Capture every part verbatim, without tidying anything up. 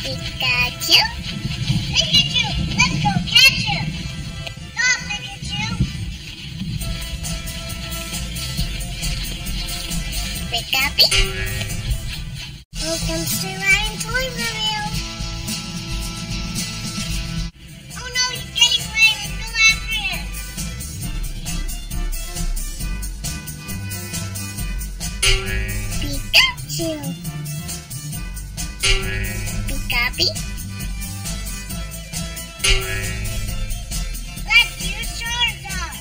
Pikachu? Pikachu! Let's go catch him! Stop, Pikachu! Pikachu? Welcome to Ryan Toyville! Oh no, he's getting away! Let's go after him! Pikachu! Pikachu? Let's use Charizard!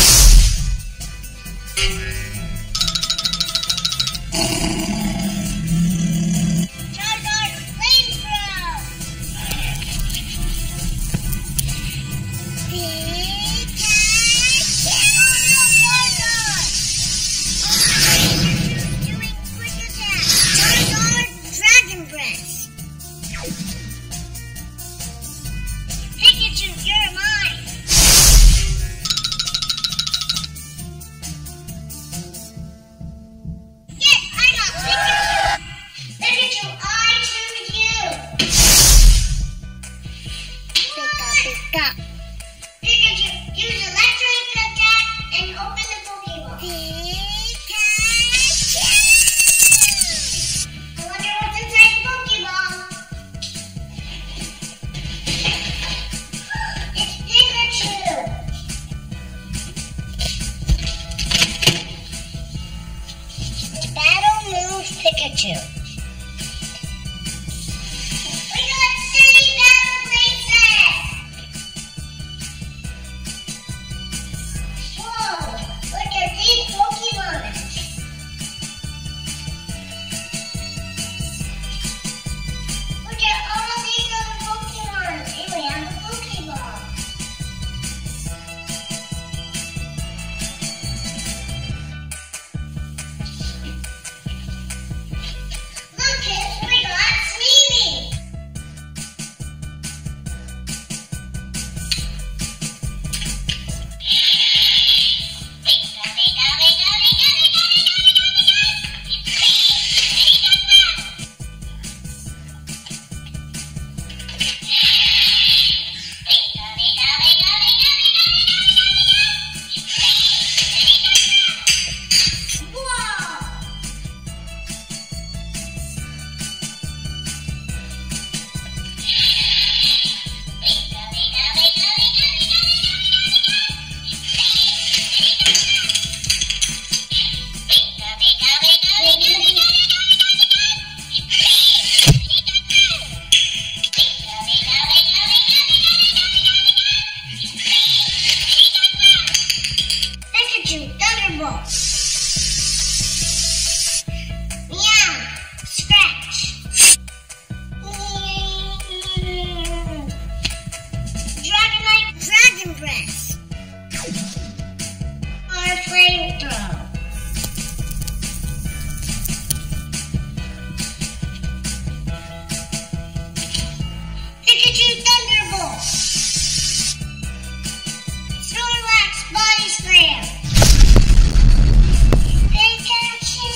Charizard flamethrower! Pikachu! Charizard! Doing quick attack! Charizard Dragon Breath! Pikachu, you're mine! Yes, I got Pikachu! Pikachu, I choose you! Pika, Pika. Pikachu, use electric attack and open the Pokeball. Pikachu! I wonder what's inside the Pokeball. It's Pikachu! Battle moves Pikachu. We got city battle places! Whoa! Look at these Pokemon! Look at all these other Pokemon! And we have a Pokeball! Look, kids, we got Sneevy! Whoa! Pikachu, Thunderbolt. Meow, Scratch. Dragonite, Dragon Breath. Or Flamethrower. Pikachu, Thunderbolt. Snorlax, Body Slam. Pikachu!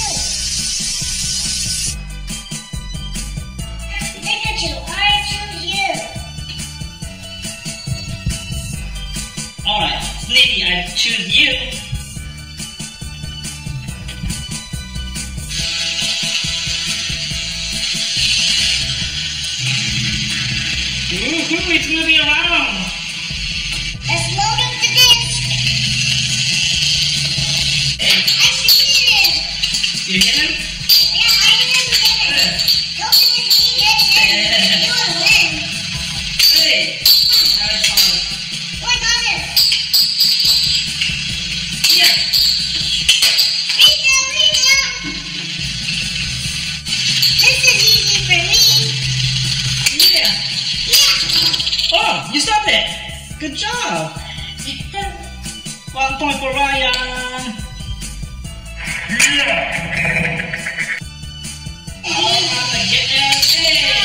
Pikachu, I choose you. Alright, Sneevy, I choose you. Woohoo, it's moving around. Let's load up the disc. I see it. You get him? Yeah, I didn't get it. Don't think it's me getting it. You will win. Hey, now it's on. Oh, I got it. Yeah. Rita, Rita. This is easy for me. Yeah. Yeah. Oh, you stopped it. Good job. One point for Ryan. Yeah. Oh, get it. Hey.